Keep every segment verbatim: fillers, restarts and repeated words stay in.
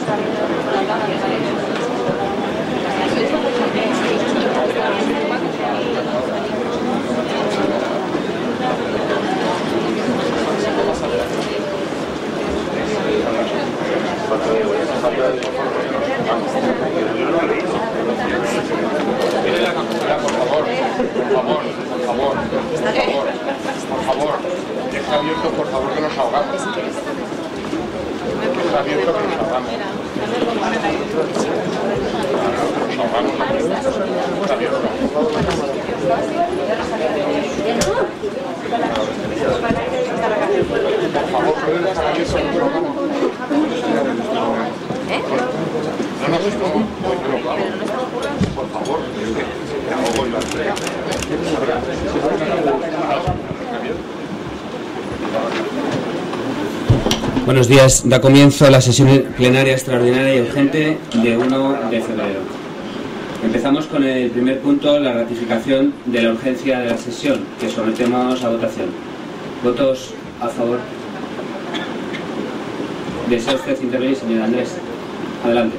Buenos días. Da comienzo la sesión plenaria extraordinaria y urgente de uno de febrero. Empezamos con el primer punto, la ratificación de la urgencia de la sesión, que sometemos a votación. ¿Votos a favor? ¿Desea usted intervenir, señor Andrés? Adelante.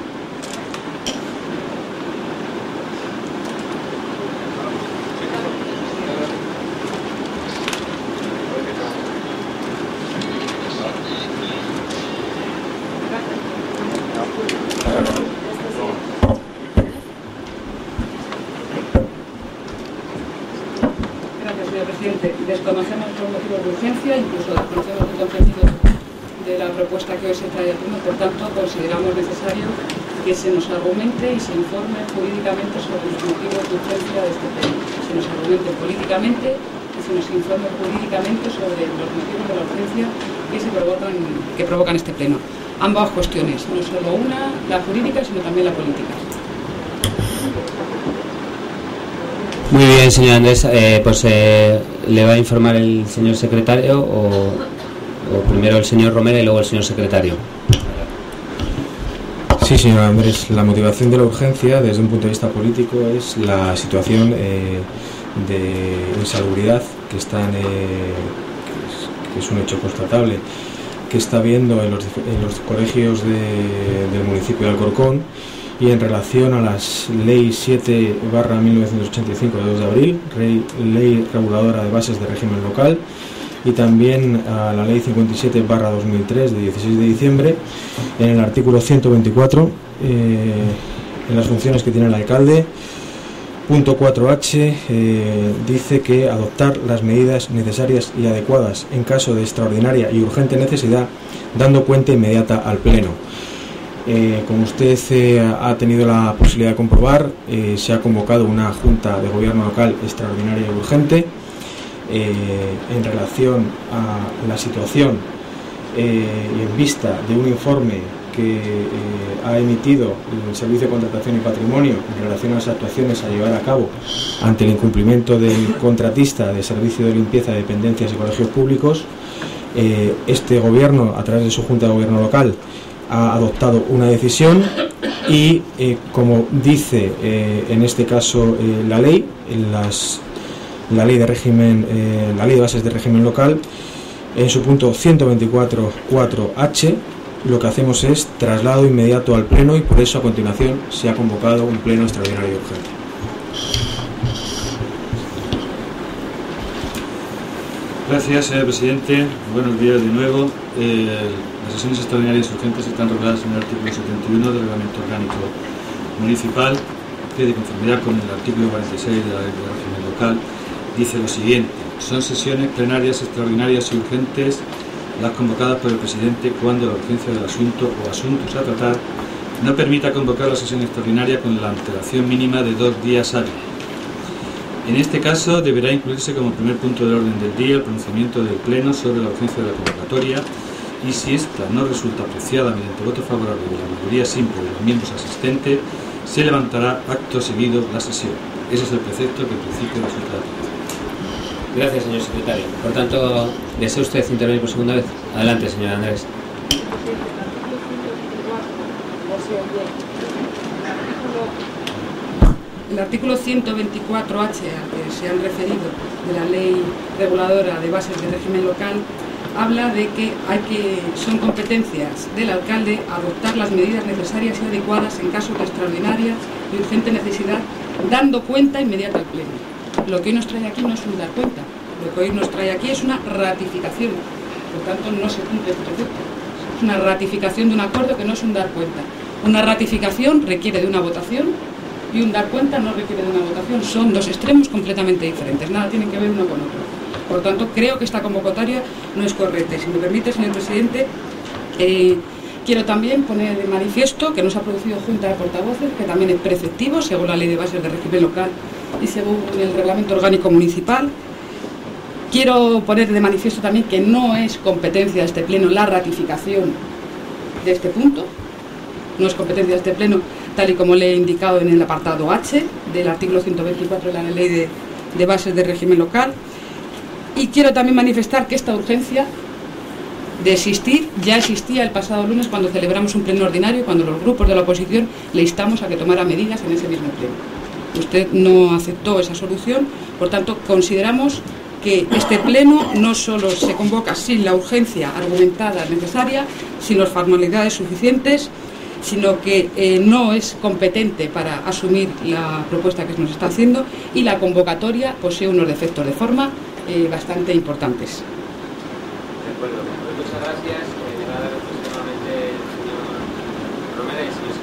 Desconocemos los motivos de urgencia, incluso desconocemos el contenido de la propuesta que hoy se trae al pleno, por tanto consideramos necesario que se nos argumente y se informe jurídicamente sobre los motivos de urgencia de este pleno. Se nos argumente políticamente y se nos informe jurídicamente sobre los motivos de la urgencia que se provocan, que provocan este pleno. Ambas cuestiones, no solo una, la jurídica, sino también la política. Muy bien, señor Andrés, eh, pues eh, le va a informar el señor secretario o, o primero el señor Romero y luego el señor secretario. Sí, señor Andrés, la motivación de la urgencia desde un punto de vista político es la situación eh, de insalubridad que, están, eh, que, es, que es un hecho constatable, que está habiendo en los, en los colegios de, del municipio de Alcorcón, y en relación a las ley siete barra mil novecientos ochenta y cinco de dos de abril, ley, ley reguladora de bases de régimen local, y también a la ley cincuenta y siete barra dos mil tres de dieciséis de diciembre, en el artículo ciento veinticuatro, eh, en las funciones que tiene el alcalde, punto cuatro hache, eh, dice que adoptar las medidas necesarias y adecuadas en caso de extraordinaria y urgente necesidad, dando cuenta inmediata al Pleno. Eh, como usted eh, ha tenido la posibilidad de comprobar, eh, se ha convocado una Junta de Gobierno Local extraordinaria y urgente eh, en relación a la situación eh, y en vista de un informe que eh, ha emitido el Servicio de Contratación y Patrimonio en relación a las actuaciones a llevar a cabo ante el incumplimiento del contratista de servicio de limpieza de dependencias y colegios públicos. Eh, este Gobierno, a través de su Junta de Gobierno Local, ha adoptado una decisión y, eh, como dice eh, en este caso eh, la ley, en las, la ley de régimen, eh, la ley de bases de régimen local, en su punto ciento veinticuatro cuatro hache, lo que hacemos es traslado inmediato al pleno y por eso a continuación se ha convocado un pleno extraordinario y urgente. Gracias, señor presidente. Buenos días de nuevo. Eh, las sesiones extraordinarias y urgentes están reguladas en el artículo setenta y uno del Reglamento Orgánico Municipal, que, de conformidad con el artículo cuarenta y seis de la Ley de Régimen Local, dice lo siguiente: son sesiones plenarias extraordinarias y urgentes las convocadas por el presidente cuando la urgencia del asunto o asuntos a tratar no permita convocar la sesión extraordinaria con la antelación mínima de dos días hábiles. En este caso, deberá incluirse como primer punto del orden del día el pronunciamiento del Pleno sobre la urgencia de la convocatoria, y si ésta no resulta apreciada mediante voto favorable de la mayoría simple de los miembros asistentes, se levantará acto seguido la sesión. Ese es el precepto que en principio resulta de aplicación. Gracias, señor secretario. Por tanto, ¿desea usted intervenir por segunda vez? Adelante, señor Andrés. El artículo ciento veinticuatro hache al que se han referido de la Ley Reguladora de Bases de Régimen Local habla de que, hay que son competencias del alcalde adoptar las medidas necesarias y adecuadas en caso de extraordinaria y urgente necesidad, dando cuenta inmediata al Pleno. Lo que hoy nos trae aquí no es un dar cuenta, lo que hoy nos trae aquí es una ratificación, por tanto no se cumple este precepto. Es una ratificación de un acuerdo que no es un dar cuenta. Una ratificación requiere de una votación y un dar cuenta no requiere de una votación. Son dos extremos completamente diferentes, nada tienen que ver uno con otro. Por lo tanto, creo que esta convocatoria no es correcta. Y si me permite, señor presidente, eh, quiero también poner de manifiesto que no se ha producido junta de portavoces, que también es preceptivo, según la Ley de Bases de Régimen Local y según el Reglamento Orgánico Municipal. Quiero poner de manifiesto también que no es competencia de este Pleno la ratificación de este punto. No es competencia de este Pleno, tal y como le he indicado en el apartado H del artículo ciento veinticuatro de la Ley de, de Bases de Régimen Local. Y quiero también manifestar que esta urgencia de existir ya existía el pasado lunes cuando celebramos un pleno ordinario, cuando los grupos de la oposición le instamos a que tomara medidas en ese mismo pleno. Usted no aceptó esa solución, por tanto consideramos que este pleno no solo se convoca sin la urgencia argumentada necesaria, sin las formalidades suficientes, sino que eh, no es competente para asumir la propuesta que nos está haciendo, y la convocatoria posee unos defectos de forma eh, bastante importantes. De acuerdo. Pues muchas gracias. Eh, le va a dar nuevamente el señor Romero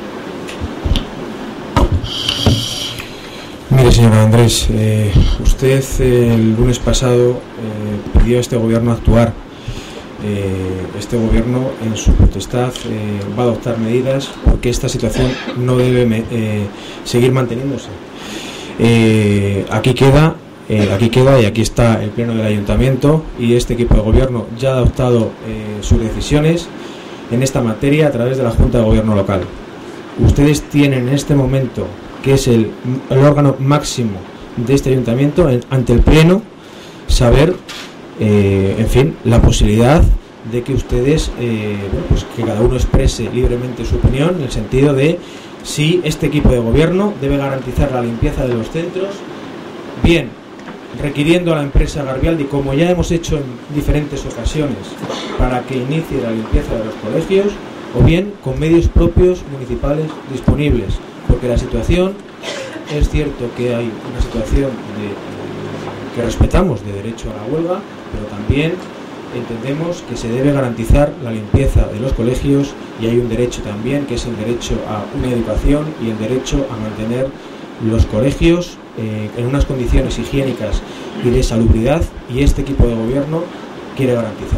y Mire, señor Andrés, eh, usted eh, el lunes pasado eh, pidió a este gobierno actuar. Eh, este gobierno, en su potestad, eh, va a adoptar medidas porque esta situación no debe eh, seguir manteniéndose. Eh, aquí queda, eh, aquí queda y aquí está el pleno del ayuntamiento, y este equipo de gobierno ya ha adoptado eh, sus decisiones en esta materia a través de la Junta de Gobierno local. Ustedes tienen en este momento, que es el, el órgano máximo de este ayuntamiento, en, ante el pleno, saber Eh, en fin, la posibilidad de que ustedes, eh, bueno, pues que cada uno exprese libremente su opinión, en el sentido de si este equipo de gobierno debe garantizar la limpieza de los centros, bien requiriendo a la empresa Garbialdi, como ya hemos hecho en diferentes ocasiones, para que inicie la limpieza de los colegios, o bien con medios propios municipales disponibles, porque la situación, es cierto que hay una situación de, que respetamos, de derecho a la huelga, pero también entendemos que se debe garantizar la limpieza de los colegios, y hay un derecho también, que es el derecho a una educación y el derecho a mantener los colegios eh, en unas condiciones higiénicas y de salubridad, y este equipo de gobierno quiere garantizar.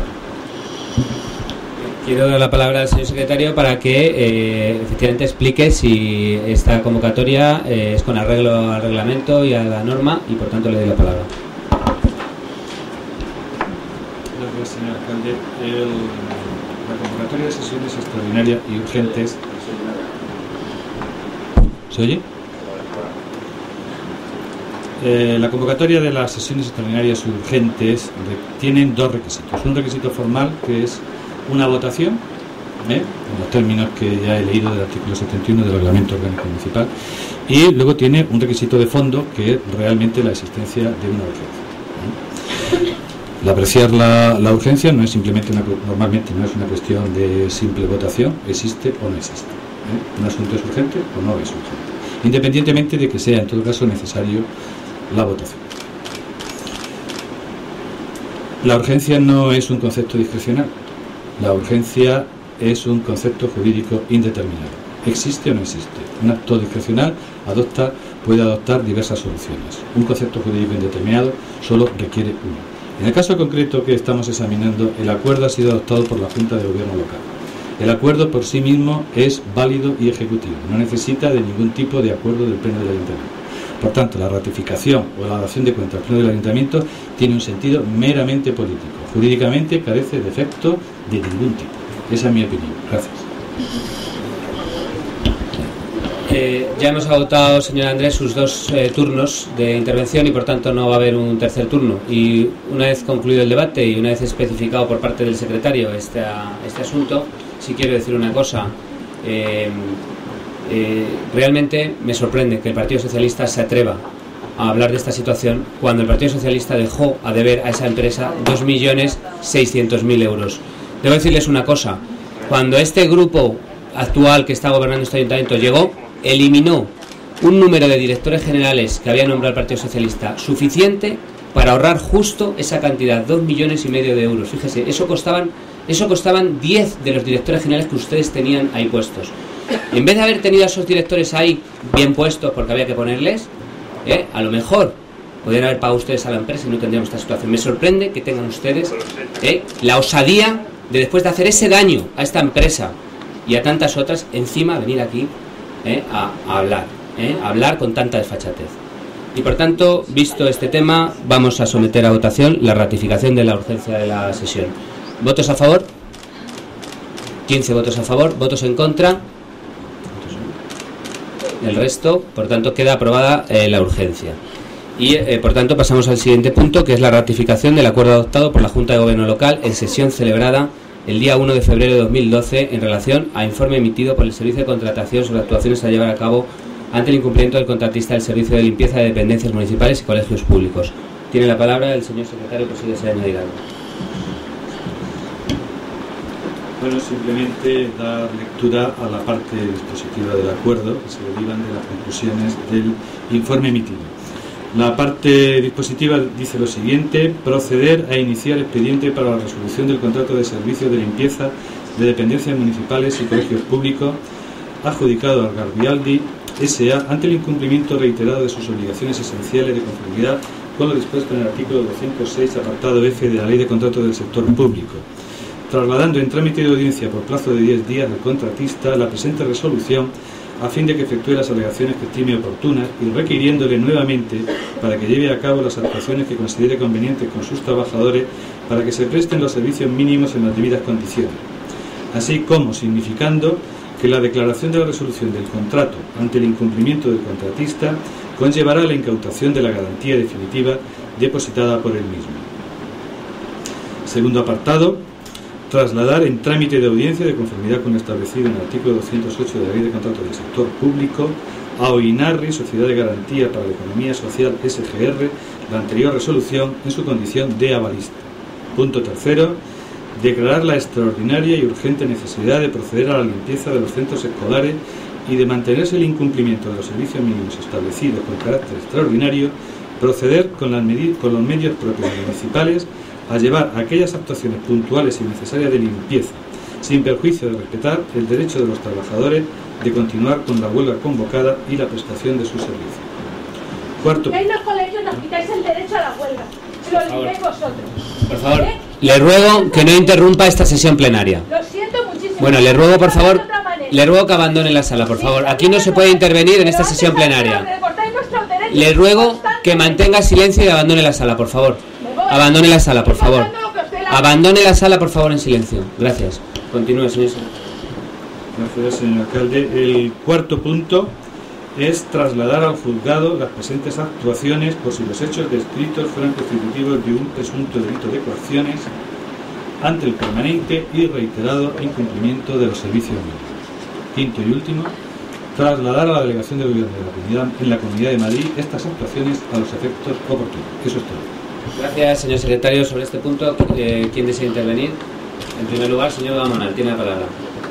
Quiero dar la palabra al señor secretario para que eh, efectivamente explique si esta convocatoria eh, es con arreglo al reglamento y a la norma, y por tanto le doy la palabra. Gracias, señor alcalde. El, la convocatoria de sesiones extraordinarias y urgentes. ¿Se oye? Eh, la convocatoria de las sesiones extraordinarias y urgentes tienen dos requisitos. Un requisito formal, que es una votación, ¿eh? en los términos que ya he leído del artículo setenta y uno del Reglamento Orgánico Municipal, y luego tiene un requisito de fondo, que es realmente la existencia de una urgencia. ¿eh? El apreciar la, la urgencia no es simplemente una, normalmente no es una cuestión de simple votación, existe o no existe. ¿eh? Un asunto es urgente o no es urgente, independientemente de que sea en todo caso necesario la votación. La urgencia no es un concepto discrecional. La urgencia es un concepto jurídico indeterminado. ¿Existe o no existe? Un acto discrecional adopta, puede adoptar diversas soluciones. Un concepto jurídico indeterminado solo requiere uno. En el caso concreto que estamos examinando, el acuerdo ha sido adoptado por la Junta de Gobierno local. El acuerdo por sí mismo es válido y ejecutivo. No necesita de ningún tipo de acuerdo del Pleno del Ayuntamiento. Por tanto, la ratificación o la dación de cuentas del Pleno del Ayuntamiento tiene un sentido meramente político. Jurídicamente carece de efecto de ningún tipo. Esa es mi opinión. Gracias. Eh, ya hemos agotado, señor Andrés, sus dos eh, turnos de intervención, y por tanto no va a haber un tercer turno. Y una vez concluido el debate y una vez especificado por parte del secretario este, este asunto, sí quiero decir una cosa. Eh, Eh, realmente me sorprende que el Partido Socialista se atreva a hablar de esta situación cuando el Partido Socialista dejó a deber a esa empresa dos millones seiscientos mil euros. Debo decirles una cosa, cuando este grupo actual que está gobernando este ayuntamiento llegó, eliminó un número de directores generales que había nombrado el Partido Socialista suficiente para ahorrar justo esa cantidad, dos millones y medio de euros. Fíjese, eso costaban, eso costaban diez de los directores generales que ustedes tenían ahí puestos. En vez de haber tenido a esos directores ahí bien puestos porque había que ponerles, ¿eh? a lo mejor podrían haber pagado ustedes a la empresa y no tendríamos esta situación. Me sorprende que tengan ustedes ¿eh? la osadía de, después de hacer ese daño a esta empresa y a tantas otras, encima venir aquí ¿eh? a, a hablar, ¿eh? a hablar con tanta desfachatez. Y por tanto, visto este tema, vamos a someter a votación la ratificación de la urgencia de la sesión. ¿Votos a favor? quince votos a favor, votos en contra. El resto, por tanto, queda aprobada eh, la urgencia. Y, eh, por tanto, pasamos al siguiente punto, que es la ratificación del acuerdo adoptado por la Junta de Gobierno Local en sesión celebrada el día uno de febrero de dos mil doce en relación a informe emitido por el Servicio de Contratación sobre actuaciones a llevar a cabo ante el incumplimiento del contratista del Servicio de Limpieza de Dependencias Municipales y Colegios Públicos. Tiene la palabra el señor secretario, por si desea añadir algo. Bueno, simplemente dar lectura a la parte dispositiva del acuerdo que se derivan de las conclusiones del informe emitido. La parte dispositiva dice lo siguiente: proceder a iniciar expediente para la resolución del contrato de servicio de limpieza de dependencias municipales y colegios públicos adjudicado al Garbialdi S A ante el incumplimiento reiterado de sus obligaciones esenciales de conformidad con lo dispuesto en el artículo doscientos seis, apartado F de la Ley de Contratos del Sector Público, trasladando en trámite de audiencia por plazo de diez días al contratista la presente resolución a fin de que efectúe las alegaciones que estime oportunas y requiriéndole nuevamente para que lleve a cabo las actuaciones que considere convenientes con sus trabajadores para que se presten los servicios mínimos en las debidas condiciones, así como significando que la declaración de la resolución del contrato ante el incumplimiento del contratista conllevará la incautación de la garantía definitiva depositada por él mismo. Segundo apartado: trasladar en trámite de audiencia de conformidad con lo establecido en el artículo doscientos ocho de la Ley de Contratos del Sector Público a Oinarri, Sociedad de Garantía para la Economía Social S G R, la anterior resolución en su condición de avalista. Punto tercero: declarar la extraordinaria y urgente necesidad de proceder a la limpieza de los centros escolares y de mantenerse el incumplimiento de los servicios mínimos establecidos con carácter extraordinario, proceder con, las con los medios propios municipales a llevar aquellas actuaciones puntuales y necesarias de limpieza, sin perjuicio de respetar el derecho de los trabajadores de continuar con la huelga convocada y la prestación de sus servicios. Cuarto. En los colegios nos quitáis el derecho a la huelga. Lo limpiáis vosotros. Por favor, ¿Eh? le ruego que no interrumpa esta sesión plenaria. Lo siento muchísimo. Bueno, le ruego, por favor, le ruego que abandone la sala, por favor. Aquí no se puede intervenir en esta sesión plenaria. Le ruego que mantenga silencio y abandone la sala, por favor. Abandone la sala, por favor. Abandone la sala, por favor, en silencio. Gracias. Continúe, señor. Gracias, señor alcalde. El cuarto punto es trasladar al juzgado las presentes actuaciones por si los hechos descritos fueran constitutivos de un presunto delito de coacciones ante el permanente y reiterado incumplimiento de los servicios mínimos. Quinto y último, trasladar a la delegación del Gobierno de la Comunidad en la Comunidad de Madrid estas actuaciones a los efectos oportunos. Eso es todo. Gracias, señor secretario. Sobre este punto, eh, ¿quién desea intervenir? En primer lugar, señor Gamonal, tiene la palabra.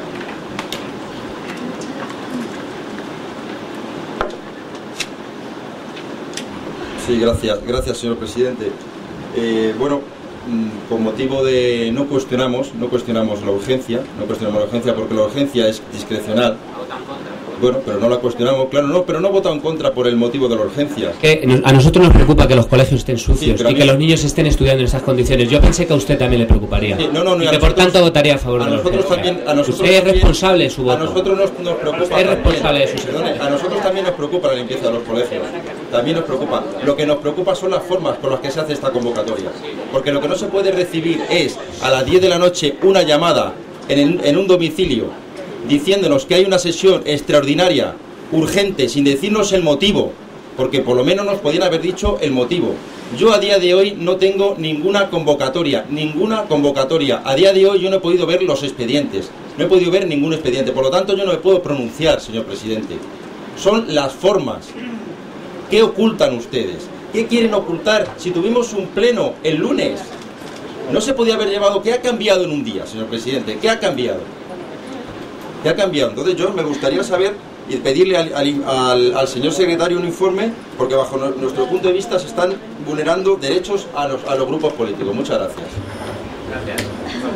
Sí, gracias, gracias, señor presidente. Eh, bueno, con motivo de no cuestionamos, no cuestionamos la urgencia, no cuestionamos la urgencia porque la urgencia es discrecional. Bueno, pero no la cuestionamos, claro, no, pero no vota en contra por el motivo de la urgencia. Que a nosotros nos preocupa que los colegios estén sucios sí, y que los niños estén estudiando en esas condiciones. Yo pensé que a usted también le preocuparía. Sí, no, no, no, y y que nosotros, por tanto votaría a favor a de la nosotros urgencia. También, a nosotros usted es también, responsable de su voto. A nosotros nos, nos preocupa. Usted es responsable de su también, A nosotros también nos preocupa la limpieza de los colegios. También nos preocupa. Lo que nos preocupa son las formas con las que se hace esta convocatoria. Porque lo que no se puede recibir es a las diez de la noche una llamada en, el, en un domicilio diciéndonos que hay una sesión extraordinaria, urgente, sin decirnos el motivo, porque por lo menos nos podían haber dicho el motivo. Yo a día de hoy no tengo ninguna convocatoria, ninguna convocatoria. A día de hoy yo no he podido ver los expedientes, no he podido ver ningún expediente, por lo tanto yo no me puedo pronunciar, señor presidente. Son las formas, ¿Qué ocultan ustedes? ¿Qué quieren ocultar si tuvimos un pleno el lunes? No se podía haber llevado. ¿Qué ha cambiado en un día, señor presidente? ¿Qué ha cambiado? ¿Qué ha cambiado? Entonces yo me gustaría saber y pedirle al, al, al, al señor secretario un informe, porque bajo no, nuestro punto de vista se están vulnerando derechos a los, a los grupos políticos. Muchas gracias. Gracias.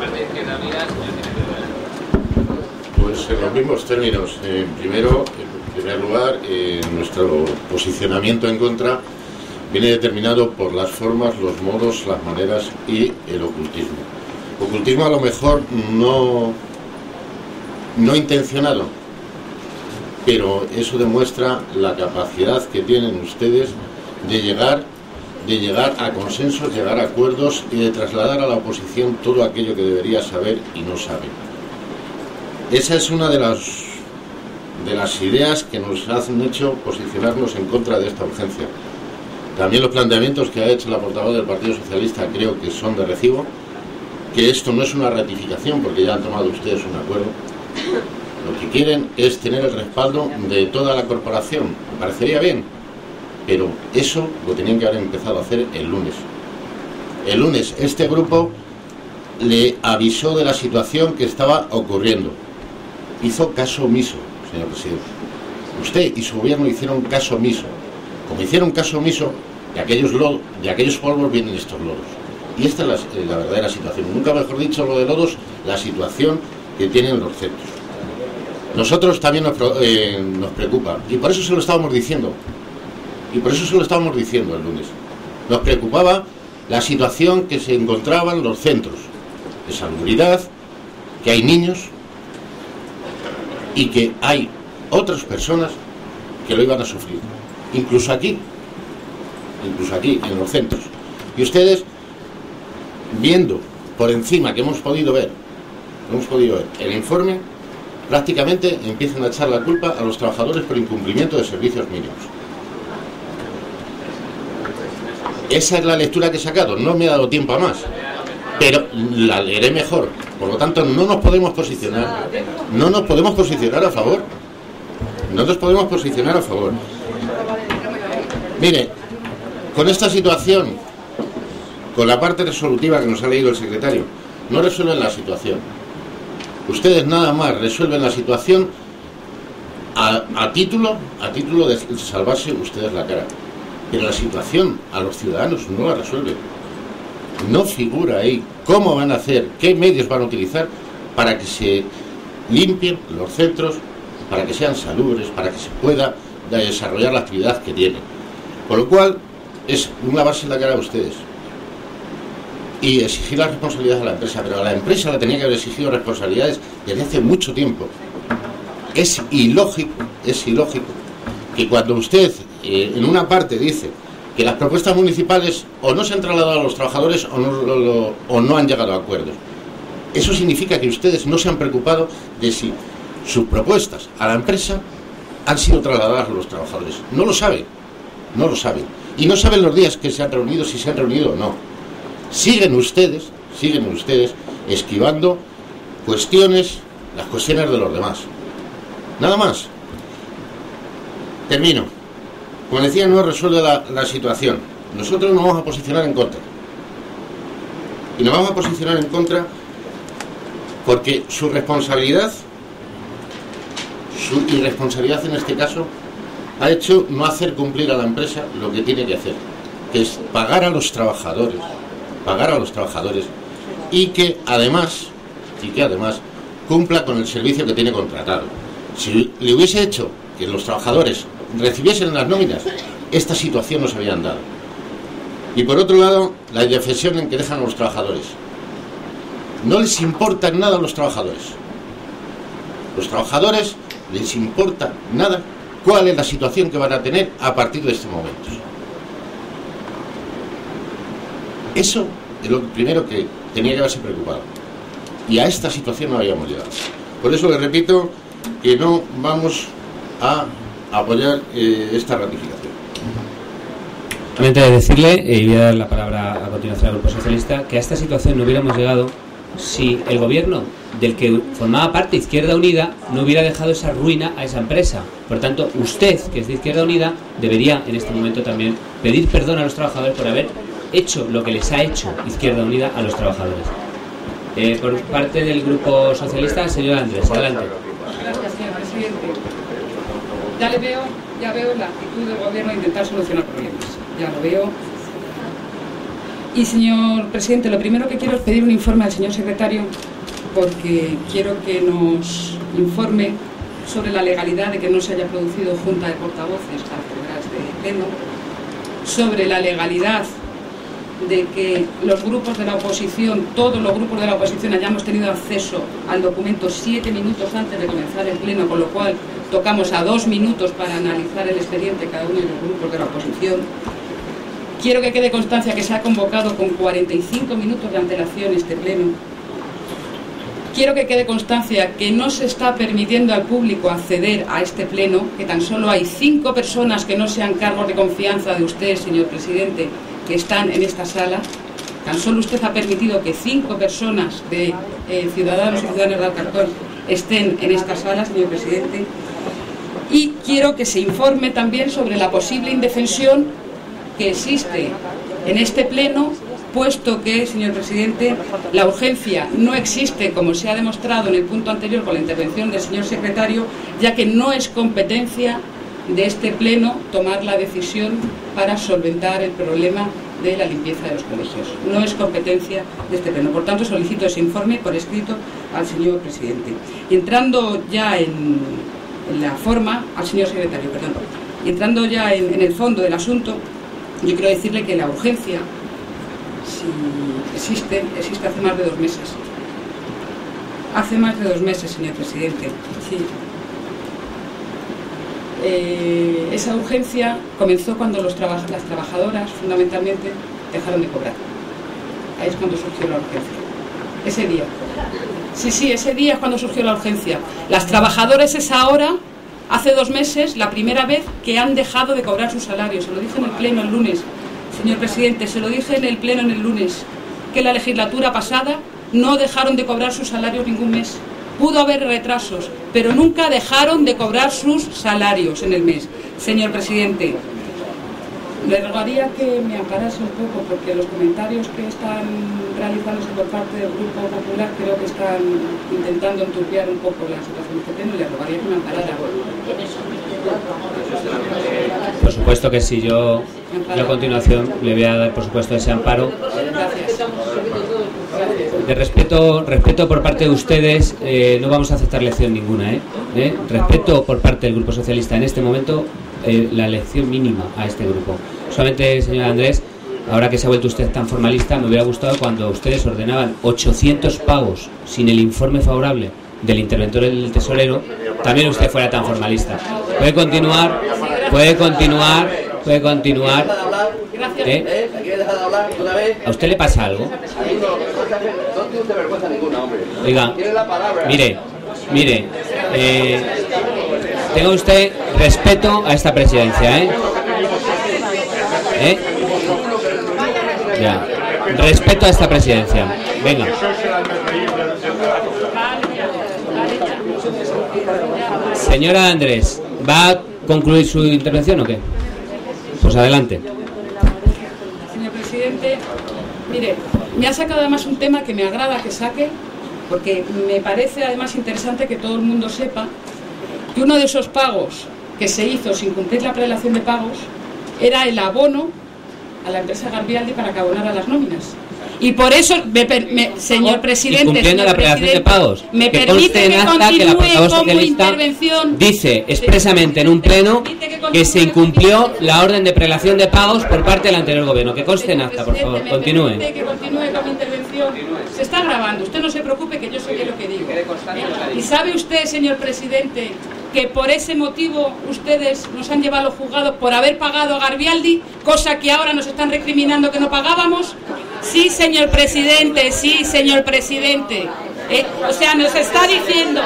Pues en los mismos términos. Eh, primero, en primer lugar, eh, nuestro posicionamiento en contra viene determinado por las formas, los modos, las maneras y el ocultismo. Ocultismo a lo mejor no, no intencionado, pero eso demuestra la capacidad que tienen ustedes de llegar, de llegar a consensos, llegar a acuerdos y de trasladar a la oposición todo aquello que debería saber y no sabe. Esa es una de las, de las ideas que nos han hecho posicionarnos en contra de esta urgencia. También los planteamientos que ha hecho la portavoz del Partido Socialista creo que son de recibo, que esto no es una ratificación porque ya han tomado ustedes un acuerdo. Lo que quieren es tener el respaldo de toda la corporación. Me parecería bien, pero eso lo tenían que haber empezado a hacer el lunes. El lunes este grupo le avisó de la situación que estaba ocurriendo. Hizo caso omiso, señor presidente. Usted y su gobierno hicieron caso omiso. Como hicieron caso omiso, de aquellos, lodos, de aquellos polvos vienen estos lodos. Y esta es la, la verdadera situación. Nunca mejor dicho lo de lodos, la situación que tienen los centros. Nosotros también nos, eh, nos preocupa, y por eso se lo estábamos diciendo, y por eso se lo estábamos diciendo el lunes. Nos preocupaba la situación que se encontraban los centros de salubridad, que hay niños y que hay otras personas que lo iban a sufrir, incluso aquí, incluso aquí en los centros. Y ustedes, viendo por encima que hemos podido ver, hemos podido ver el informe, prácticamente empiezan a echar la culpa a los trabajadores por incumplimiento de servicios mínimos. Esa es la lectura que he sacado, no me ha dado tiempo a más, pero la leeré mejor. Por lo tanto, no nos podemos posicionar, no nos podemos posicionar a favor, no nos podemos posicionar a favor. Mire, con esta situación, con la parte resolutiva que nos ha leído el secretario, no resuelven la situación. Ustedes nada más resuelven la situación a, a título, a título de salvarse ustedes la cara. Pero la situación a los ciudadanos no la resuelven. No figura ahí cómo van a hacer, qué medios van a utilizar para que se limpien los centros, para que sean salubres, para que se pueda desarrollar la actividad que tienen. Por lo cual, es un lavarse la cara a ustedes y exigir la responsabilidad a la empresa, pero a la empresa la tenía que haber exigido responsabilidades desde hace mucho tiempo. Es ilógico, es ilógico que cuando usted eh, en una parte dice que las propuestas municipales o no se han trasladado a los trabajadores o no, lo, lo, o no han llegado a acuerdos. Eso significa que ustedes no se han preocupado de si sus propuestas a la empresa han sido trasladadas a los trabajadores. No lo saben, no lo saben. Y no saben los días que se han reunido, si se han reunido o no. Siguen ustedes, siguen ustedes esquivando cuestiones, las cuestiones de los demás. Nada más. Termino. Como decía, no resuelve la, la situación. Nosotros nos vamos a posicionar en contra. Y nos vamos a posicionar en contra porque su responsabilidad, su irresponsabilidad en este caso, ha hecho no hacer cumplir a la empresa lo que tiene que hacer, que es pagar a los trabajadores, pagar a los trabajadores y que además, y que además cumpla con el servicio que tiene contratado. Si le hubiese hecho que los trabajadores recibiesen las nóminas, esta situación no se habían dado. Y por otro lado, la indefensión en que dejan a los trabajadores. No les importa nada a los trabajadores. Los trabajadores les importa nada cuál es la situación que van a tener a partir de este momento. Eso es lo primero que tenía que haberse preocupado. Y a esta situación no habíamos llegado. Por eso le repito que no vamos a apoyar eh, esta ratificación. Solamente decirle, eh, y voy a dar la palabra a continuación al Grupo Socialista, que a esta situación no hubiéramos llegado si el gobierno del que formaba parte Izquierda Unida no hubiera dejado esa ruina a esa empresa. Por tanto, usted, que es de Izquierda Unida, debería en este momento también pedir perdón a los trabajadores por haber hecho lo que les ha hecho Izquierda Unida a los trabajadores. Eh, por parte del Grupo Socialista, señor Andrés, adelante. Gracias, señor presidente. Ya le veo, ya veo la actitud del gobierno de intentar solucionar problemas. Ya lo veo. Y, señor presidente, lo primero que quiero es pedir un informe al señor secretario, porque quiero que nos informe sobre la legalidad de que no se haya producido junta de portavoces para celebrar este pleno, sobre la legalidad de que los grupos de la oposición, todos los grupos de la oposición, hayamos tenido acceso al documento siete minutos antes de comenzar el pleno, con lo cual tocamos a dos minutos para analizar el expediente cada uno de los grupos de la oposición. Quiero que quede constancia que se ha convocado con cuarenta y cinco minutos de antelación este pleno. Quiero que quede constancia que no se está permitiendo al público acceder a este pleno, que tan solo hay cinco personas que no sean cargos de confianza de usted, señor presidente, que están en esta sala. Tan solo usted ha permitido que cinco personas de eh, ciudadanos y ciudadanas de Alcartón estén en esta sala, señor presidente. Y quiero que se informe también sobre la posible indefensión que existe en este pleno, puesto que, señor presidente, la urgencia no existe, como se ha demostrado en el punto anterior con la intervención del señor secretario, ya que no es competencia de este pleno tomar la decisión para solventar el problema de la limpieza de los colegios. No es competencia de este pleno. Por tanto, solicito ese informe por escrito al señor presidente. Y entrando ya en, en la forma, al señor secretario, perdón, y entrando ya en, en el fondo del asunto, yo quiero decirle que la urgencia, si existe, existe hace más de dos meses. Hace más de dos meses, señor presidente. Sí. Eh, esa urgencia comenzó cuando los traba las trabajadoras, fundamentalmente, dejaron de cobrar. Ahí es cuando surgió la urgencia. Ese día. Sí, sí, ese día es cuando surgió la urgencia. Las trabajadoras es ahora, hace dos meses, la primera vez que han dejado de cobrar sus salarios. Se lo dije en el pleno el lunes, señor presidente, se lo dije en el pleno en el lunes, que la legislatura pasada no dejaron de cobrar sus salarios ningún mes. Pudo haber retrasos, pero nunca dejaron de cobrar sus salarios en el mes. Señor presidente, le rogaría que me amparase un poco, porque los comentarios que están realizándose por parte del Grupo Popular creo que están intentando enturbiar un poco la situación de este pleno, y le rogaría que me amparara. Por supuesto que sí, yo, yo a continuación le voy a dar, por supuesto, ese amparo. Gracias. De respeto, respeto por parte de ustedes, eh, no vamos a aceptar lección ninguna, ¿eh? ¿Eh? Respeto por parte del Grupo Socialista en este momento, eh, la lección mínima a este grupo. Solamente, señor Andrés, ahora que se ha vuelto usted tan formalista, me hubiera gustado cuando ustedes ordenaban ochocientos pagos sin el informe favorable del interventor del tesorero, también usted fuera tan formalista. Puede continuar, puede continuar, puede continuar. ¿Eh? ¿A usted le pasa algo? Oiga, mire, mire, eh, tenga usted respeto a esta presidencia, ¿eh? ¿Eh? Ya, respeto a esta presidencia. Venga. Señora Andrés, ¿va a concluir su intervención o qué? Pues adelante. Señor presidente, mire, me ha sacado además un tema que me agrada que saque, porque me parece además interesante que todo el mundo sepa que uno de esos pagos que se hizo sin cumplir la prelación de pagos era el abono a la empresa Garbialdi para que abonara las nóminas. Y por eso, me, me, señor presidente, cumpliendo señor la prelación de presidente, pagos, me que permite que continúe con mi intervención. Dice expresamente en un pleno que se incumplió la orden de prelación de pagos por parte del anterior gobierno. Que conste en acta, por favor, continúe. Me que continúe con mi intervención. Se está grabando, usted no se preocupe, que yo sé lo que digo. Y sabe usted, señor presidente, que por ese motivo ustedes nos han llevado a los juzgados por haber pagado a Garbialdi, cosa que ahora nos están recriminando que no pagábamos. Sí, señor presidente, sí, señor presidente. Eh, o sea, nos está diciendo...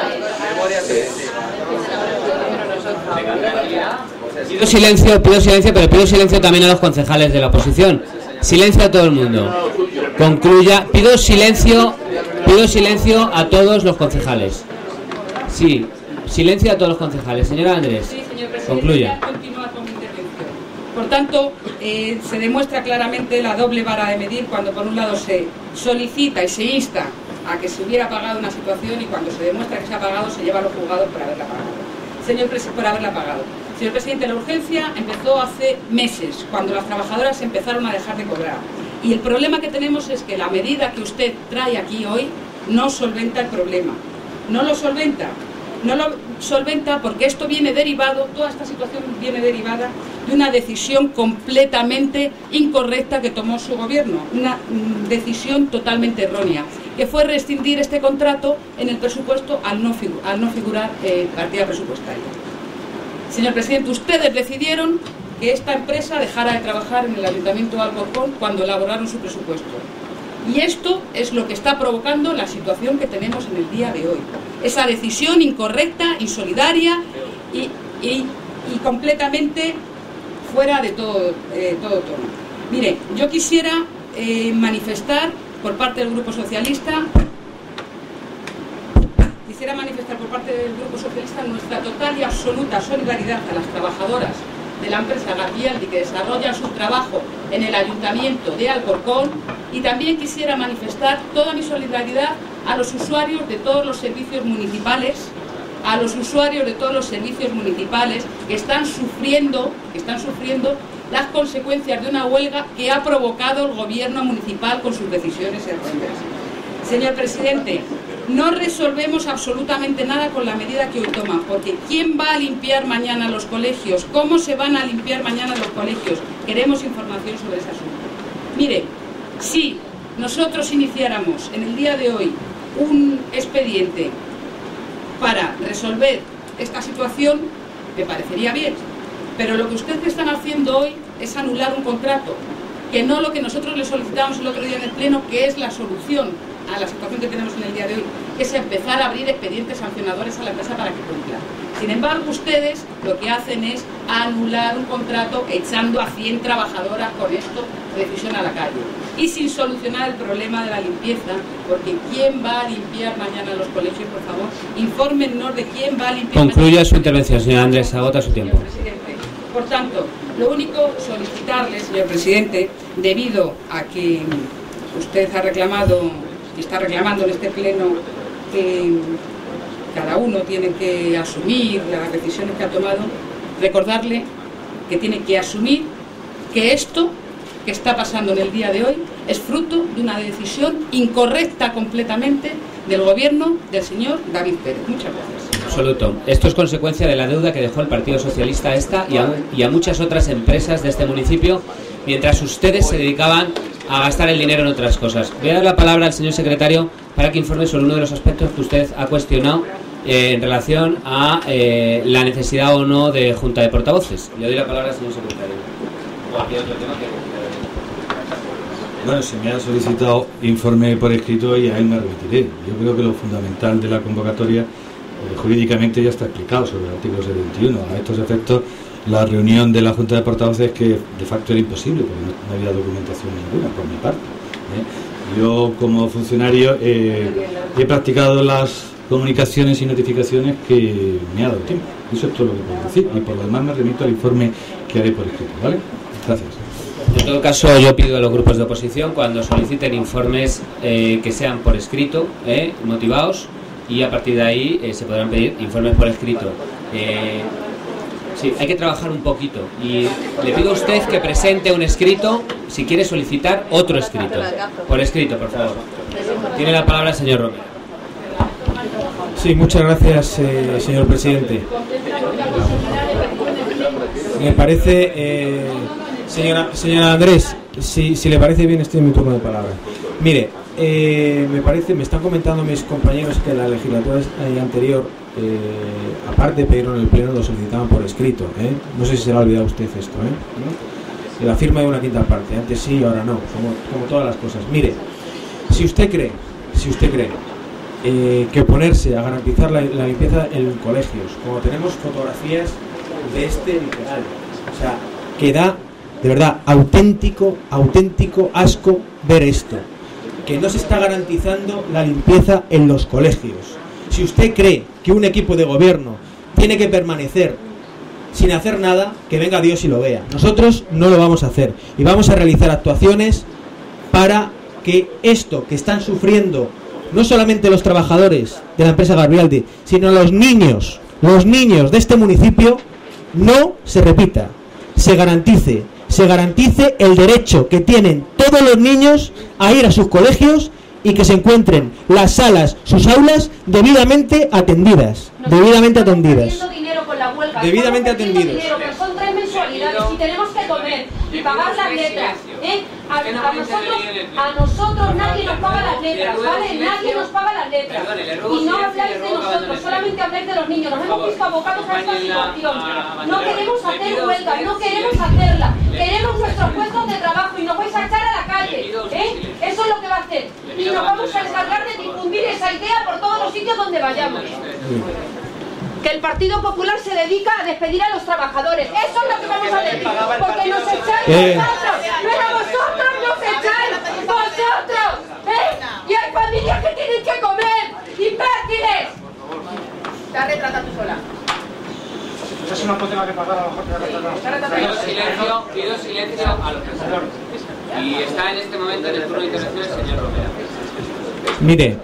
Pido silencio, pido silencio, pero pido silencio también a los concejales de la oposición. Silencio a todo el mundo. Concluya. Pido silencio, pido Pido silencio a todos los concejales. Sí, silencio a todos los concejales. Señora Andrés, sí, señor presidente, concluya. voy a continuar con mi intervención. Por tanto, eh, se demuestra claramente la doble vara de medir cuando por un lado se solicita y se insta a que se hubiera pagado una situación y cuando se demuestra que se ha pagado se lleva a los juzgados por haberla pagado. Señor presidente, por haberla pagado. Señor presidente, la urgencia empezó hace meses, cuando las trabajadoras empezaron a dejar de cobrar. Y el problema que tenemos es que la medida que usted trae aquí hoy no solventa el problema. No lo solventa. No lo solventa porque esto viene derivado, toda esta situación viene derivada de una decisión completamente incorrecta que tomó su gobierno, una mm, decisión totalmente errónea, que fue rescindir este contrato en el presupuesto al no, figu al no figurar eh, partida presupuestaria. Señor presidente, ustedes decidieron que esta empresa dejara de trabajar en el Ayuntamiento de Alcorcón cuando elaboraron su presupuesto. Y esto es lo que está provocando la situación que tenemos en el día de hoy. Esa decisión incorrecta, insolidaria y, y, y completamente fuera de todo, eh, todo tono. Mire, yo quisiera eh, manifestar por parte del Grupo Socialista, quisiera manifestar por parte del Grupo Socialista nuestra total y absoluta solidaridad a las trabajadoras de la empresa Garbialdi que desarrolla su trabajo en el Ayuntamiento de Alcorcón, y también quisiera manifestar toda mi solidaridad a los usuarios de todos los servicios municipales, a los usuarios de todos los servicios municipales que están sufriendo, que están sufriendo las consecuencias de una huelga que ha provocado el gobierno municipal con sus decisiones erróneas. Señor presidente, no resolvemos absolutamente nada con la medida que hoy toman, porque ¿quién va a limpiar mañana los colegios? ¿Cómo se van a limpiar mañana los colegios? Queremos información sobre ese asunto. Mire, si nosotros iniciáramos en el día de hoy un expediente para resolver esta situación, me parecería bien, pero lo que ustedes están haciendo hoy es anular un contrato, que no lo que nosotros le solicitamos el otro día en el Pleno, que es la solución a la situación que tenemos en el día de hoy, que es empezar a abrir expedientes sancionadores a la empresa para que cumpla. Sin embargo, ustedes lo que hacen es anular un contrato echando a cien trabajadoras con esto, decisión a la calle, y sin solucionar el problema de la limpieza, porque ¿quién va a limpiar mañana los colegios? Por favor, infórmennos de quién va a limpiar. Concluya su intervención, señor Andrés, agota su tiempo. Por tanto, lo único solicitarle, señor presidente, debido a que usted ha reclamado y está reclamando en este pleno que cada uno tiene que asumir las decisiones que ha tomado, recordarle que tiene que asumir que esto que está pasando en el día de hoy es fruto de una decisión incorrecta completamente del gobierno del señor David Pérez. Muchas gracias. Absoluto. Esto es consecuencia de la deuda que dejó el Partido Socialista a esta y a, y a muchas otras empresas de este municipio, mientras ustedes se dedicaban a gastar el dinero en otras cosas. Voy a dar la palabra al señor secretario para que informe sobre uno de los aspectos que usted ha cuestionado eh, en relación a eh, la necesidad o no de junta de portavoces. Le doy la palabra al señor secretario. Cualquier otro tema que... Bueno, se me ha solicitado informe por escrito y a él me remitiré. Yo creo que lo fundamental de la convocatoria eh, jurídicamente ya está explicado sobre el artículo setenta y uno. A estos efectos, la reunión de la Junta de Portavoces que de facto era imposible porque no, no había documentación ninguna por mi parte, ¿eh? Yo como funcionario eh, he practicado las comunicaciones y notificaciones que me ha dado tiempo. Eso es todo lo que puedo decir y por lo demás me remito al informe que haré por escrito, ¿vale? Gracias. En todo caso, yo pido a los grupos de oposición cuando soliciten informes eh, que sean por escrito, eh, motivados, y a partir de ahí eh, se podrán pedir informes por escrito. Eh, sí, hay que trabajar un poquito y le pido a usted que presente un escrito si quiere solicitar otro escrito. Por escrito, por favor. Tiene la palabra el señor Romero. Sí, muchas gracias, eh, señor presidente. Me parece... Eh, Señora, señora Andrés, si, si le parece bien, estoy en mi turno de palabra. Mire, eh, me parece, me están comentando mis compañeros que la legislatura eh, anterior, eh, aparte de pedirlo en el pleno, lo solicitaban por escrito. ¿eh? No sé si se le ha olvidado a usted esto. ¿eh? ¿No? La firma de una quinta parte, antes sí y ahora no, como, como todas las cosas. Mire, si usted cree, si usted cree eh, que oponerse a garantizar la, la limpieza en colegios, como tenemos fotografías de este literal, o sea, que da... De verdad, auténtico, auténtico asco ver esto. que no se está garantizando la limpieza en los colegios. Si usted cree que un equipo de gobierno tiene que permanecer sin hacer nada, que venga Dios y lo vea. Nosotros no lo vamos a hacer y vamos a realizar actuaciones para que esto que están sufriendo no solamente los trabajadores de la empresa Garbialdi, sino los niños, los niños de este municipio, no se repita, se garantice, se garantice el derecho que tienen todos los niños a ir a sus colegios y que se encuentren las salas, sus aulas debidamente atendidas, debidamente atendidas. Huelga, debidamente atendidos. Dinero, pero son tres mensualidades y tenemos que comer y pagar las letras. ¿eh? A, a, nosotros, a nosotros nadie nos paga las letras, ¿vale? Nadie nos paga las letras. Y no habláis de nosotros, solamente habláis de los niños. Nos hemos visto abocados a esta situación. No queremos hacer huelga, no queremos hacerla. Queremos nuestros puestos de trabajo y nos vais a echar a la calle. ¿eh? Eso es lo que va a hacer. Y nos vamos a encargar de difundir esa idea por todos los sitios donde vayamos. Que el Partido Popular se dedica a despedir a los trabajadores. Eso es lo que vamos a decir. Porque nos echáis eh. vosotros. Pero vosotros nos echáis. Vosotros. ¿eh? Y hay familias que tienen que comer. ¡Imbéciles! Te has retratado tú sola. Esa es una potencia que pagar a lo mejor que retratar. Pido silencio, pido silencio a los presentes. Y está en este momento en el turno de intervención el señor Romero. Mire,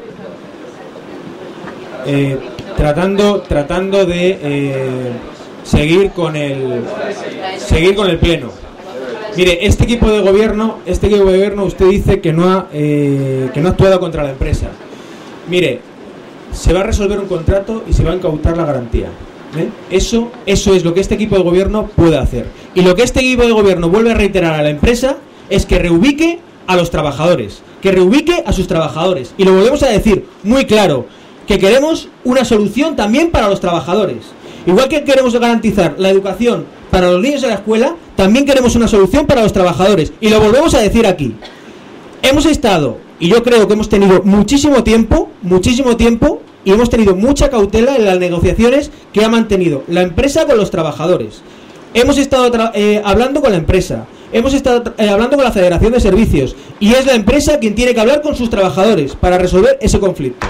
eh, tratando tratando de eh, seguir con el seguir con el pleno. Mire, este equipo de gobierno, este equipo de gobierno, usted dice que no ha eh, que no ha actuado contra la empresa. Mire, se va a resolver un contrato y se va a incautar la garantía. ¿eh? Eso eso es lo que este equipo de gobierno puede hacer. Y lo que este equipo de gobierno vuelve a reiterar a la empresa es que reubique a los trabajadores, que reubique a sus trabajadores. Y lo volvemos a decir muy claro, que queremos una solución también para los trabajadores. Igual que queremos garantizar la educación para los niños de la escuela, también queremos una solución para los trabajadores. Y lo volvemos a decir aquí. Hemos estado, y yo creo que hemos tenido muchísimo tiempo, muchísimo tiempo, y hemos tenido mucha cautela en las negociaciones que ha mantenido la empresa con los trabajadores. Hemos estado eh, hablando con la empresa, hemos estado eh, hablando con la Federación de Servicios, y es la empresa quien tiene que hablar con sus trabajadores para resolver ese conflicto.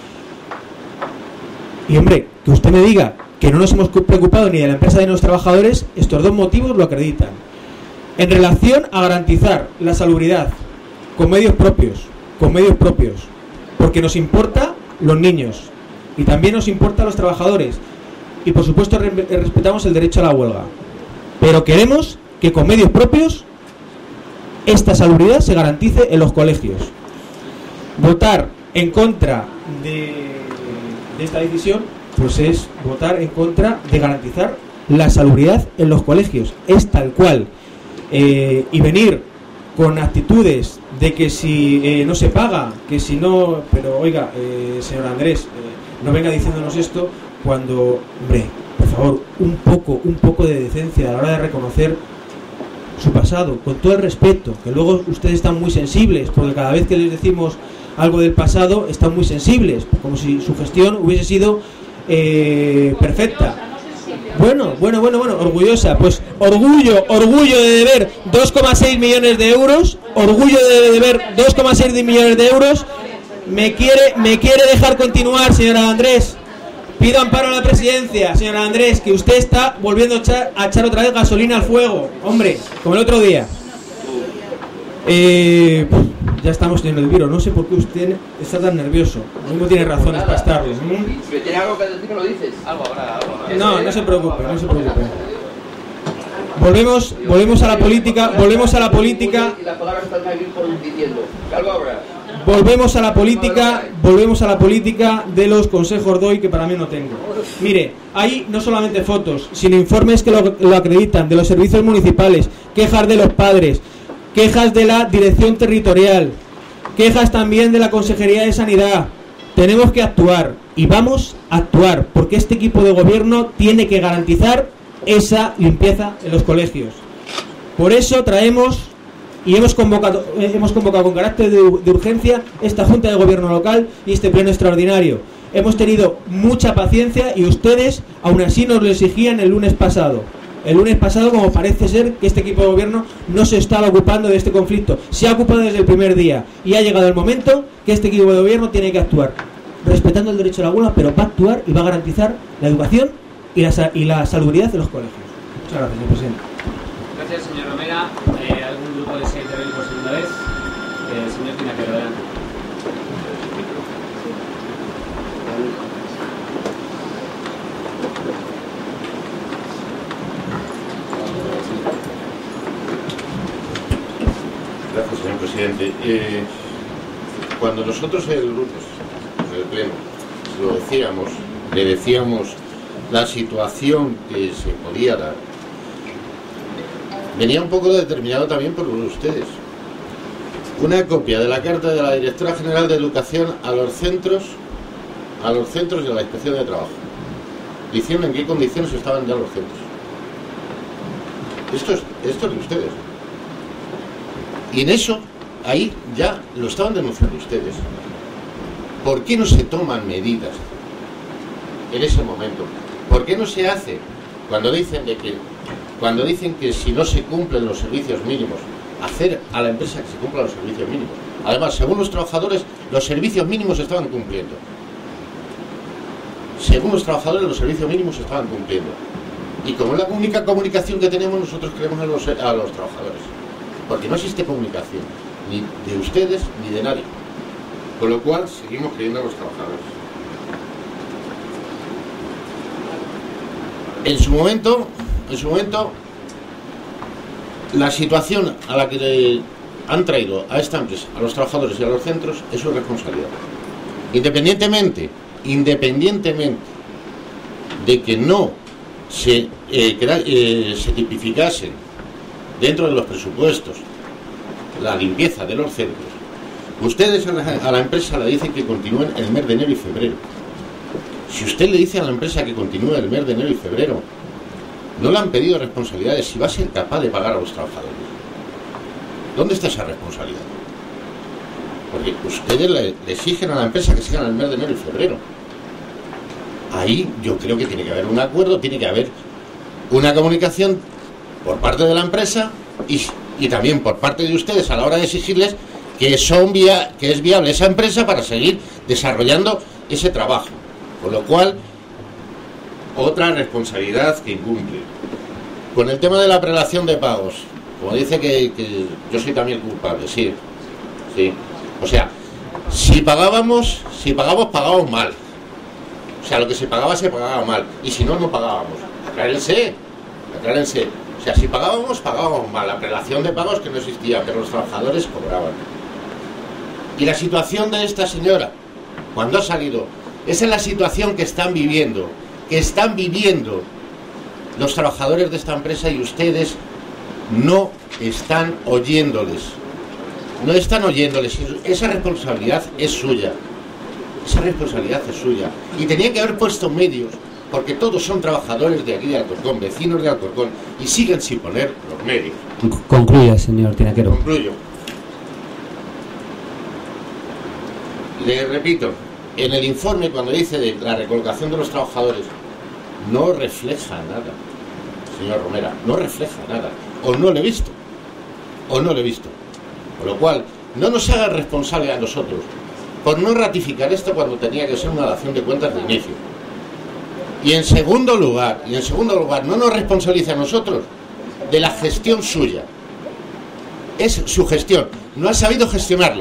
Y hombre, que usted me diga que no nos hemos preocupado ni de la empresa ni de los trabajadores, estos dos motivos lo acreditan. En relación a garantizar la salubridad con medios propios, con medios propios, porque nos importa los niños y también nos importa los trabajadores y por supuesto re respetamos el derecho a la huelga, pero queremos que con medios propios esta salubridad se garantice en los colegios. Votar en contra de de esta decisión pues es votar en contra de garantizar la salubridad en los colegios, es tal cual. Eh, y venir con actitudes de que si eh, no se paga, que si no, pero oiga, eh, señor Andrés, eh, no venga diciéndonos esto cuando, hombre, por favor, un poco, un poco de decencia a la hora de reconocer su pasado, con todo el respeto, que luego ustedes están muy sensibles, porque cada vez que les decimos algo del pasado están muy sensibles, como si su gestión hubiese sido eh, perfecta. Bueno, bueno, bueno, bueno, orgullosa, pues orgullo, orgullo de deber dos coma seis millones de euros, orgullo de deber dos coma seis millones de euros. Me quiere, me quiere dejar continuar, señora Andrés. Pido amparo a la presidencia, señora Andrés, que usted está volviendo a echar, a echar otra vez gasolina al fuego, hombre, como el otro día. Eh, ya estamos en el viro, no sé por qué usted está tan nervioso. No tiene razones para estarlo. Si me tiene algo que decir, me lo dices. Algo ahora, algo. No, no se preocupe, no se preocupe. Volvemos, volvemos a la política, volvemos a la política. Y las palabras están ahí por diciendo. Algo ahora. Volvemos a la política, volvemos a la política de los consejos doy que para mí no tengo. Mire, hay no solamente fotos, sino informes que lo, lo acreditan de los servicios municipales, quejas de los padres, quejas de la dirección territorial, quejas también de la Consejería de Sanidad. Tenemos que actuar y vamos a actuar porque este equipo de gobierno tiene que garantizar esa limpieza en los colegios. Por eso traemos y hemos convocado, hemos convocado con carácter de, de urgencia esta Junta de Gobierno local y este pleno extraordinario. Hemos tenido mucha paciencia y ustedes aún así nos lo exigían el lunes pasado. el lunes pasado, como parece ser que este equipo de gobierno no se estaba ocupando de este conflicto. Se ha ocupado desde el primer día y ha llegado el momento que este equipo de gobierno tiene que actuar, respetando el derecho a la huelga, pero va a actuar y va a garantizar la educación y la, y la salubridad de los colegios. Muchas gracias, señor presidente. Gracias, señor Romera. Eh, ¿Algún grupo desea intervenir por segunda vez? Eh, señor Tinaquero, adelante. Gracias, señor presidente. Eh, cuando nosotros el lunes, en el pleno, lo decíamos, le decíamos la situación que se podía dar, venía un poco determinado también por ustedes. Una copia de la carta de la Directora General de Educación a los centros, a los centros y a la Inspección de Trabajo, diciendo en qué condiciones estaban ya los centros. Esto es, esto es de ustedes. Y en eso, ahí ya lo estaban denunciando ustedes. ¿Por qué no se toman medidas en ese momento? ¿Por qué no se hace cuando dicen de que cuando dicen que si no se cumplen los servicios mínimos, hacer a la empresa que se cumplan los servicios mínimos? Además, según los trabajadores, los servicios mínimos se estaban cumpliendo. Según los trabajadores, los servicios mínimos se estaban cumpliendo. Y como es la única comunicación que tenemos, nosotros creemos a los, a los trabajadores. Porque no existe comunicación, ni de ustedes ni de nadie. Con lo cual, seguimos creyendo a los trabajadores. En su momento, en su momento, la situación a la que le han traído a esta empresa, a los trabajadores y a los centros, es su responsabilidad. Independientemente, independientemente de que no se, eh, que, eh, se tipificasen dentro de los presupuestos la limpieza de los centros, ustedes a la, a la empresa le dicen que continúen el mes de enero y febrero. Si usted le dice a la empresa que continúe el mes de enero y febrero, no le han pedido responsabilidades, si va a ser capaz de pagar a los trabajadores. ¿Dónde está esa responsabilidad? Porque ustedes le, le exigen a la empresa que sigan el mes de enero y febrero. Ahí yo creo que tiene que haber un acuerdo, tiene que haber una comunicación por parte de la empresa y, y también por parte de ustedes a la hora de exigirles que, son via, que es viable esa empresa para seguir desarrollando ese trabajo. Con lo cual, otra responsabilidad que incumple. Con el tema de la prelación de pagos, como dice que, que yo soy también culpable, sí, sí. O sea, si pagábamos, si pagábamos, pagábamos mal. O sea, lo que se pagaba, se pagaba mal. Y si no, no pagábamos. Aclárense, aclárense. O sea, si pagábamos, pagábamos mal. La prelación de pagos que no existía, pero los trabajadores cobraban. Y la situación de esta señora, cuando ha salido, esa es la situación que están viviendo, que están viviendo los trabajadores de esta empresa y ustedes no están oyéndoles. No están oyéndoles. Esa responsabilidad es suya. Esa responsabilidad es suya. Y tenían que haber puesto medios, porque todos son trabajadores de aquí de Alcorcón, vecinos de Alcorcón, y siguen sin poner los medios. Concluya, señor Tinaquero. Concluyo. Le repito, en el informe, cuando dice de la recolocación de los trabajadores, no refleja nada, señor Romera, no refleja nada. O no lo he visto, o no lo he visto. Con lo cual, no nos haga responsable a nosotros por no ratificar esto cuando tenía que ser una dación de cuentas de inicio. Y en segundo lugar, y en segundo lugar, no nos responsabilice a nosotros de la gestión suya. Es su gestión. No ha sabido gestionarlo.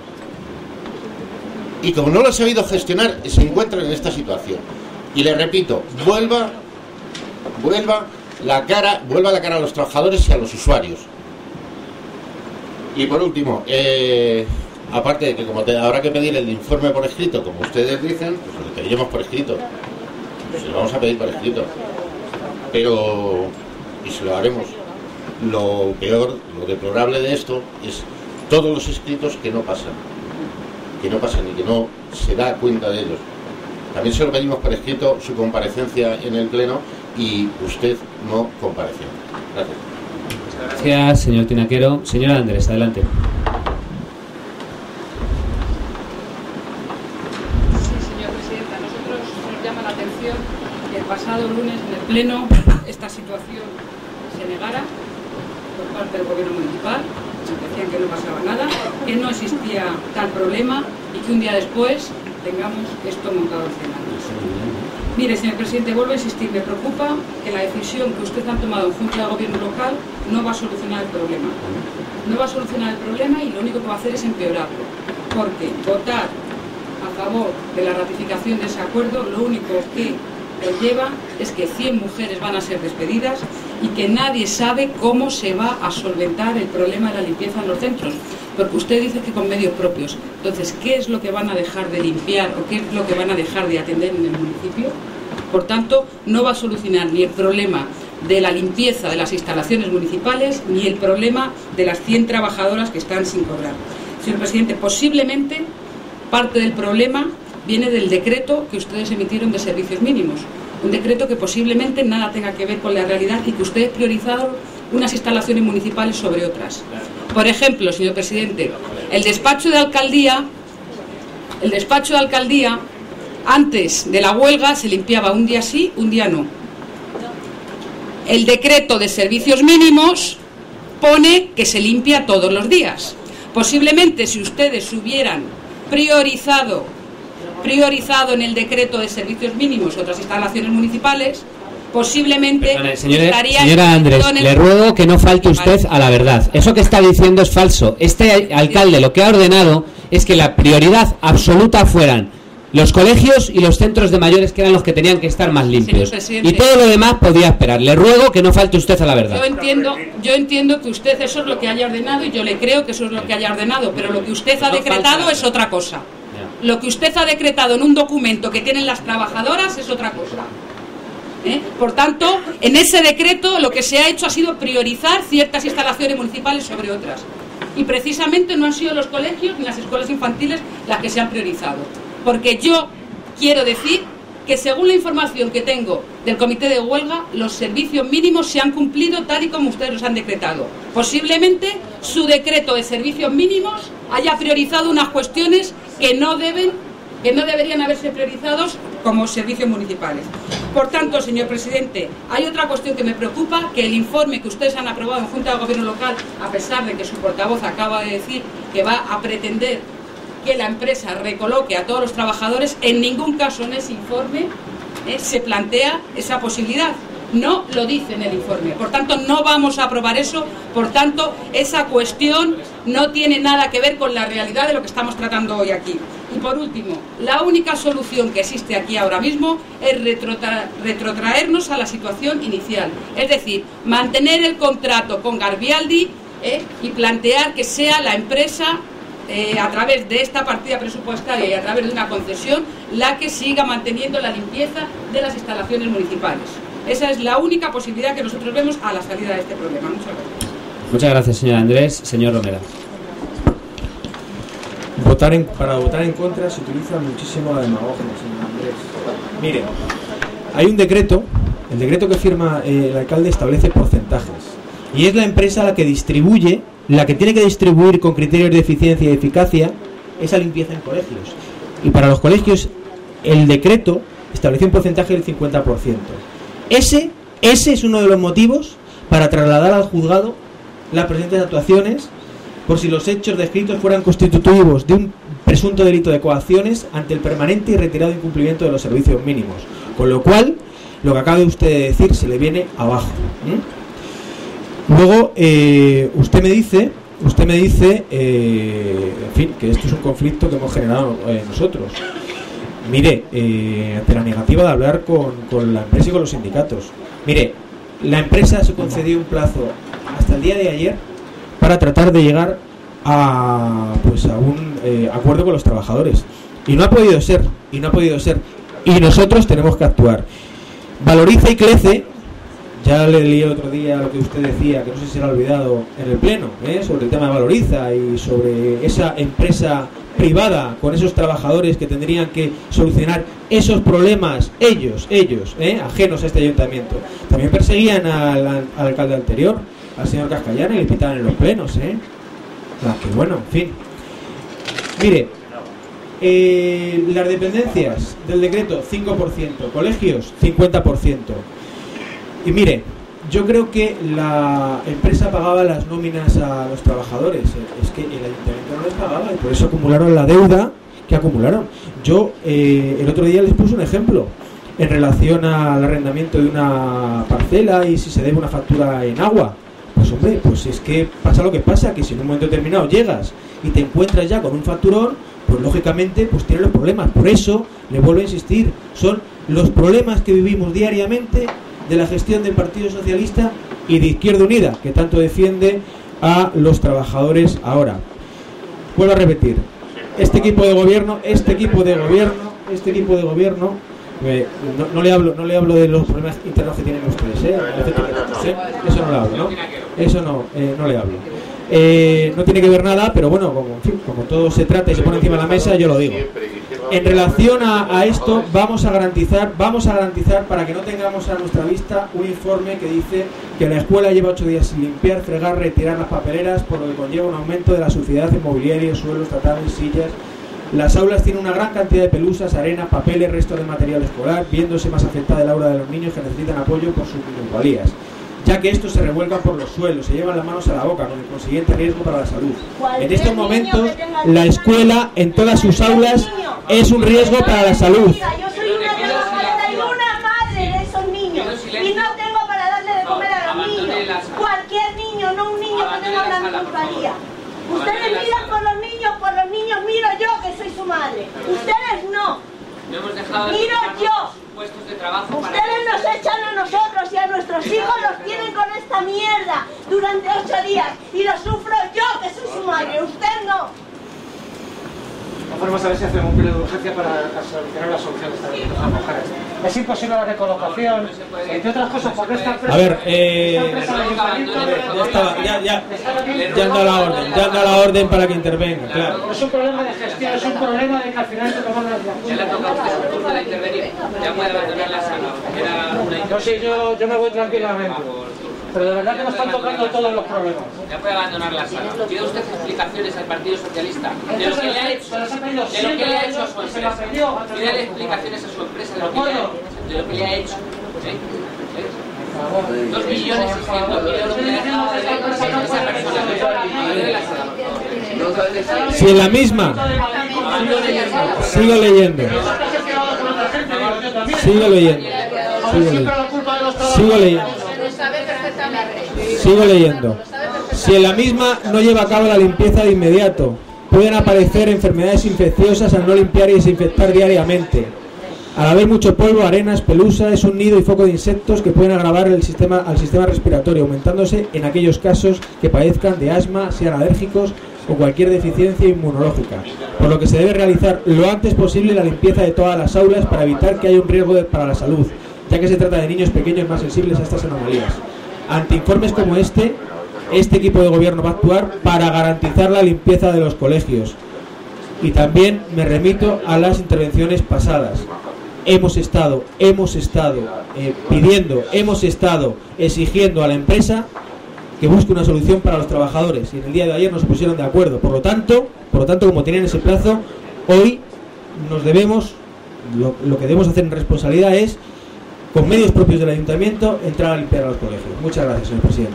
Y como no lo ha sabido gestionar, se encuentra en esta situación. Y le repito, vuelva, vuelva la cara, vuelva la cara a los trabajadores y a los usuarios. Y por último, eh, aparte de que como te, habrá que pedir el informe por escrito, como ustedes dicen, pues lo pediremos por escrito. Se lo vamos a pedir por escrito. Pero, y se lo haremos. Lo peor, lo deplorable de esto es todos los escritos que no pasan. Que no pasan y que no se da cuenta de ellos. También se lo pedimos por escrito su comparecencia en el Pleno y usted no compareció. Gracias. Gracias, señor Tinaquero. Señora Andrés, adelante. Sí, señor presidente. A nosotros nos llama la atención que el pasado lunes en el Pleno esta situación se negara por parte del gobierno municipal, decían que no pasaba nada, que no existía tal problema y que un día después tengamos esto montado en escenarios. Mire, señor presidente, vuelvo a insistir, me preocupa que la decisión que usted ha tomado en Junta de Gobierno local no va a solucionar el problema. No va a solucionar el problema y lo único que va a hacer es empeorarlo, porque votar a favor de la ratificación de ese acuerdo lo único que conlleva es que cien mujeres van a ser despedidas y que nadie sabe cómo se va a solventar el problema de la limpieza en los centros, porque usted dice que con medios propios. Entonces, ¿qué es lo que van a dejar de limpiar o qué es lo que van a dejar de atender en el municipio? Por tanto, no va a solucionar ni el problema de la limpieza de las instalaciones municipales ni el problema de las cien trabajadoras que están sin cobrar. Señor presidente, posiblemente parte del problema viene del decreto que ustedes emitieron de servicios mínimos. Un decreto que posiblemente nada tenga que ver con la realidad y que ustedes priorizaron unas instalaciones municipales sobre otras. Por ejemplo, señor presidente, el despacho de alcaldía, el despacho de alcaldía, antes de la huelga se limpiaba un día sí, un día no. El decreto de servicios mínimos pone que se limpia todos los días. Posiblemente si ustedes hubieran priorizado priorizado en el decreto de servicios mínimos otras instalaciones municipales, posiblemente Perdone, señora, estarían... señora Andrés, le ruego que no falte usted a la verdad. Eso que está diciendo es falso. Este alcalde lo que ha ordenado es que la prioridad absoluta fueran los colegios y los centros de mayores, que eran los que tenían que estar más limpios. Y todo lo demás podía esperar. Le ruego que no falte usted a la verdad. Yo entiendo, yo entiendo que usted eso es lo que haya ordenado y yo le creo que eso es lo que haya ordenado, pero lo que usted ha decretado es otra cosa. Lo que usted ha decretado en un documento que tienen las trabajadoras es otra cosa. ¿Eh? Por tanto, en ese decreto lo que se ha hecho ha sido priorizar ciertas instalaciones municipales sobre otras. Y precisamente no han sido los colegios ni las escuelas infantiles las que se han priorizado. Porque yo quiero decir que según la información que tengo del comité de huelga, los servicios mínimos se han cumplido tal y como ustedes los han decretado. Posiblemente su decreto de servicios mínimos haya priorizado unas cuestiones que no deben, que no deberían haberse priorizados como servicios municipales. Por tanto, señor presidente, hay otra cuestión que me preocupa, que el informe que ustedes han aprobado en Junta de Gobierno local, a pesar de que su portavoz acaba de decir que va a pretender que la empresa recoloque a todos los trabajadores, en ningún caso en ese informe eh, se plantea esa posibilidad. No lo dice en el informe. Por tanto, no vamos a aprobar eso. Por tanto, esa cuestión no tiene nada que ver con la realidad de lo que estamos tratando hoy aquí. Y por último, la única solución que existe aquí ahora mismo es retrotra retrotraernos a la situación inicial. Es decir, mantener el contrato con Garbialdi eh, y plantear que sea la empresa, Eh, a través de esta partida presupuestaria y a través de una concesión, la que siga manteniendo la limpieza de las instalaciones municipales. Esa es la única posibilidad que nosotros vemos a la salida de este problema. Muchas gracias. Muchas gracias, señora Andrés. Señor Romera. Votar en, para votar en contra se utiliza muchísimo la demagogia, señor Andrés. Mire, hay un decreto, el decreto que firma eh, el alcalde establece porcentajes y es la empresa la que distribuye, la que tiene que distribuir con criterios de eficiencia y eficacia esa limpieza en colegios. Y para los colegios el decreto estableció un porcentaje del cincuenta por ciento. Ese, ese es uno de los motivos para trasladar al juzgado las presentes actuaciones por si los hechos descritos fueran constitutivos de un presunto delito de coacciones ante el permanente y reiterado incumplimiento de los servicios mínimos. Con lo cual, lo que acaba de usted de decir se le viene abajo. ¿Mm? Luego, eh, usted me dice, usted me dice, eh, en fin, que esto es un conflicto que hemos generado eh, nosotros. Mire, eh, ante la negativa de hablar con, con la empresa y con los sindicatos. Mire, la empresa se concedió un plazo hasta el día de ayer para tratar de llegar a, pues, a un eh, acuerdo con los trabajadores. Y no ha podido ser, y no ha podido ser. Y nosotros tenemos que actuar. Valoriza y Clece. Ya le leí el otro día lo que usted decía, que no sé si se lo ha olvidado en el pleno, ¿eh? sobre el tema de Valoriza y sobre esa empresa privada con esos trabajadores que tendrían que solucionar esos problemas, ellos, ellos, ¿eh? ajenos a este ayuntamiento. También perseguían al, al alcalde anterior, al señor Cascallana, y le pitaban en los plenos. ¿eh? Ah, que bueno, en fin. Mire, eh, las dependencias del decreto cinco por ciento, colegios cincuenta por ciento. Y mire, yo creo que la empresa pagaba las nóminas a los trabajadores, es que el ayuntamiento no les pagaba y por eso acumularon la deuda que acumularon. Yo eh, el otro día les puse un ejemplo en relación al arrendamiento de una parcela y si se debe una factura en agua. Pues hombre, pues es que pasa lo que pasa, que si en un momento determinado llegas y te encuentras ya con un facturón, pues lógicamente pues tienes los problemas. Por eso, le vuelvo a insistir, son los problemas que vivimos diariamente de la gestión del Partido Socialista y de Izquierda Unida, que tanto defiende a los trabajadores ahora. Vuelvo a repetir, este equipo de gobierno, este equipo de gobierno, este equipo de gobierno, eh, no, no le hablo, no le hablo de los problemas internos que tienen ustedes, ¿eh? Eso no le hablo, ¿no? Eso no, eh, no le hablo. Eh, no tiene que ver nada, pero bueno, como, en fin, como todo se trata y se pone encima de la mesa, yo lo digo. En relación a, a esto, vamos a garantizar, vamos a garantizar para que no tengamos a nuestra vista un informe que dice que la escuela lleva ocho días sin limpiar, fregar, retirar las papeleras, por lo que conlleva un aumento de la suciedad en mobiliario, suelos, tatames, sillas. Las aulas tienen una gran cantidad de pelusas, arena, papeles, restos de material escolar, viéndose más afectada el aura de los niños que necesitan apoyo por sus minusvalías, ya que estos se revuelcan por los suelos, se llevan las manos a la boca, con el consiguiente riesgo para la salud. En estos momentos, la escuela en todas sus aulas es un riesgo para la salud. Yo soy una trabajadora y una madre de esos niños y no tengo para darle de comer a los niños. Cualquier niño, no un niño que tenga una minusvalía. Ustedes miran por los niños, por los niños miro yo que soy su madre. Ustedes no. Miro yo. Ustedes nos echan a nosotros y a nuestros hijos los tienen con esta mierda durante ocho días y lo sufro yo que soy su madre, usted no. Vamos a ver si hacemos un periodo de urgencia para solucionar las soluciones también de las mujeres. Es imposible la recolocación, entre otras cosas porque esta empresa... A ver, eh... ya, estaba, ya, ya, ya han dado la orden, ya han dado la orden para que intervenga, claro. No es un problema de gestión, es un problema de que al final hay que tomar las decisiones. Ya le ha tocado a usted su turno de intervenir, ya puede abandonar la sala. Era una... No, sí, yo, yo me voy tranquilamente. Pero de verdad que nos están tocando todos los problemas. Ya puede abandonar la sala. ¿Pide usted explicaciones al Partido Socialista de lo que le ha hecho, de lo que le ha hecho a su empresa? Pídale explicaciones a su empresa de lo que le ha, de lo que le ha hecho. ¿Sí? ¿Sí? Dos millones seiscientos mil euros que le ha dejado de esa persona. Si en la misma, sigo leyendo, sigo leyendo, sigo leyendo, sigo leyendo. Sigo leyendo. Si en la misma no lleva a cabo la limpieza de inmediato, pueden aparecer enfermedades infecciosas al no limpiar y desinfectar diariamente. Al haber mucho polvo, arenas, pelusa, es un nido y foco de insectos que pueden agravar el sistema, al sistema respiratorio, aumentándose en aquellos casos que padezcan de asma, sean alérgicos o cualquier deficiencia inmunológica. Por lo que se debe realizar lo antes posible la limpieza de todas las aulas para evitar que haya un riesgo de, para la salud, ya que se trata de niños pequeños más sensibles a estas anomalías. Ante informes como este, este equipo de gobierno va a actuar para garantizar la limpieza de los colegios. Y también me remito a las intervenciones pasadas. Hemos estado, hemos estado eh, pidiendo, hemos estado exigiendo a la empresa que busque una solución para los trabajadores y en el día de ayer nos pusieron de acuerdo. Por lo tanto, por lo tanto, como tienen ese plazo, hoy nos debemos, lo, lo que debemos hacer en responsabilidad es, con medios propios del ayuntamiento, entrar a limpiar a los colegios. Muchas gracias, señor presidente.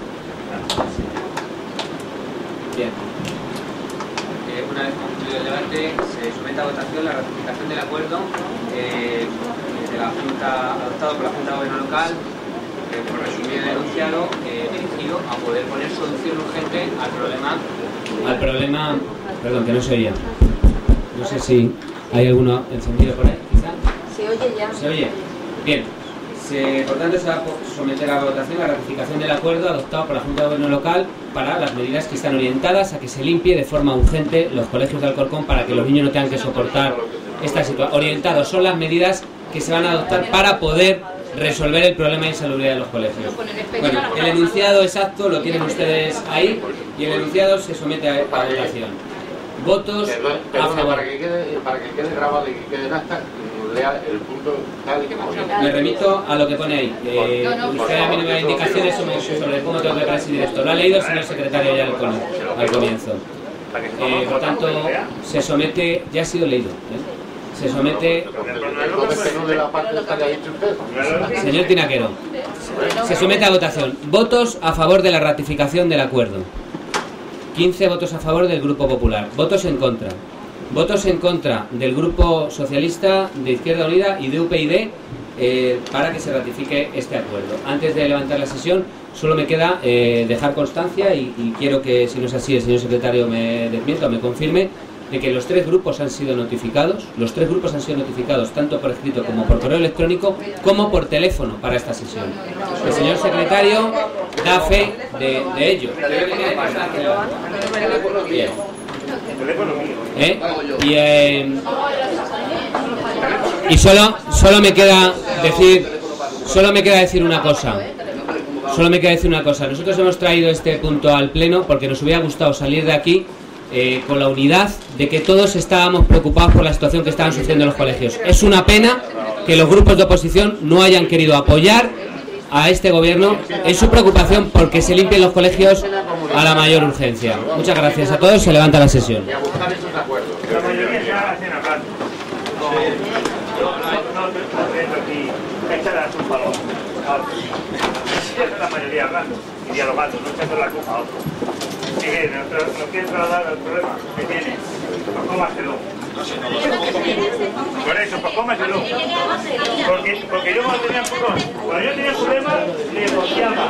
Bien. Eh, una vez concluido el debate, se somete a votación la ratificación del acuerdo eh, de la Junta, adoptado por la Junta de Gobierno Local, eh, por resumir el enunciado, eh, dirigido a poder poner solución urgente al problema. Al problema. Perdón, que no se oía. No sé si hay alguno encendido por ahí, quizá. Se oye ya. ¿Se oye? Bien, se, por tanto se va a someter a votación la ratificación del acuerdo adoptado por la Junta de Gobierno Local para las medidas que están orientadas a que se limpie de forma urgente los colegios de Alcorcón para que los niños no tengan que soportar esta situación. Orientados son las medidas que se van a adoptar para poder resolver el problema de insalubridad de los colegios. Bueno, el enunciado exacto lo tienen ustedes ahí y el enunciado se somete a, a votación. Votos a favor. Para que quede, para que quede grabado y que quede en acta, lea el punto tal y como viene. Me remito a lo que pone ahí. Eh, usted a mí no me da indicaciones sobre cómo tengo que presidir esto. Lo ha leído el señor secretario ya al comienzo. Eh, por tanto, se somete, ya ha sido leído. ¿eh? Se somete... de la parte que haya dicho usted. Señor Tinaquero, Se somete a votación. Votos a favor de la ratificación del acuerdo. quince votos a favor del Grupo Popular. Votos en contra. Votos en contra del Grupo Socialista, de Izquierda Unida y de U P Y eh, para que se ratifique este acuerdo. Antes de levantar la sesión, solo me queda eh, dejar constancia y, y quiero que, si no es así, el señor secretario me desmienta o me confirme, de que los tres grupos han sido notificados, los tres grupos han sido notificados tanto por escrito como por correo electrónico como por teléfono para esta sesión. El señor secretario da fe de, de ello. Bien. ¿Eh? Y, eh, y solo, solo me queda decir, solo me queda decir una cosa. Solo me queda decir una cosa. Nosotros hemos traído este punto al pleno porque nos hubiera gustado salir de aquí Eh, con la unidad de que todos estábamos preocupados por la situación que estaban sufriendo los colegios. Es una pena que los grupos de oposición no hayan querido apoyar a este gobierno en su preocupación porque se limpien los colegios a la mayor urgencia. Muchas gracias a todos, se levanta la sesión. Sí, no quiere trasladar el problema que tiene, pues cómaselo. Por eso, pues cómaselo. Porque, porque yo cuando tenía problemas, cuando yo tenía problemas, negociaba.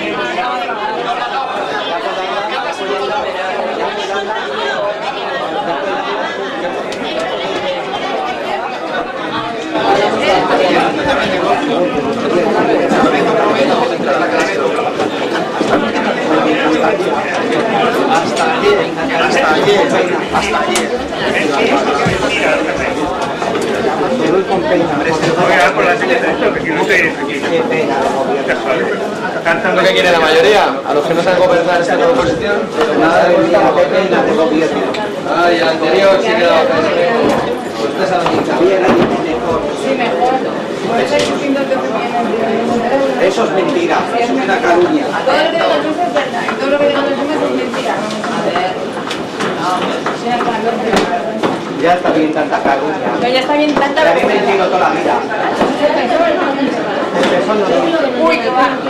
Hasta ayer, hasta ayer, hasta ayer. ¿Lo que quiere la mayoría? A los que no saben gobernar esta nueva oposición, nada de la P P y la de gobierno. Ah, y el anterior sí que daba P S P. Usted sabe que también hay mejor. Sí, mejor. Eso es mentira, es una caruña. Todo lo que digan los es verdad, y todo lo que digan los demás es mentira. Ya está bien tanta caruña. Pero ya está bien tanta caruña. Ya habéis mentido toda la vida. Uy, qué va.